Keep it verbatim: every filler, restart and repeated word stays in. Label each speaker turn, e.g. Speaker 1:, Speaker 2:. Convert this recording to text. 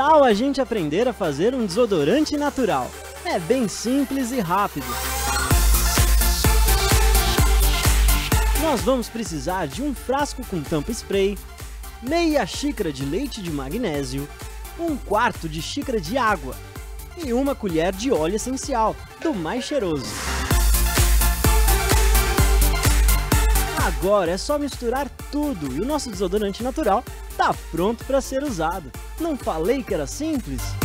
Speaker 1: tal a gente aprender a fazer um desodorante natural? É bem simples e rápido. Nós vamos precisar de um frasco com tampa spray, meia xícara de leite de magnésio, um quarto de xícara de água e uma colher de óleo essencial, do mais cheiroso. Agora é só misturar tudo e o nosso desodorante natural está pronto para ser usado. Não falei que era simples?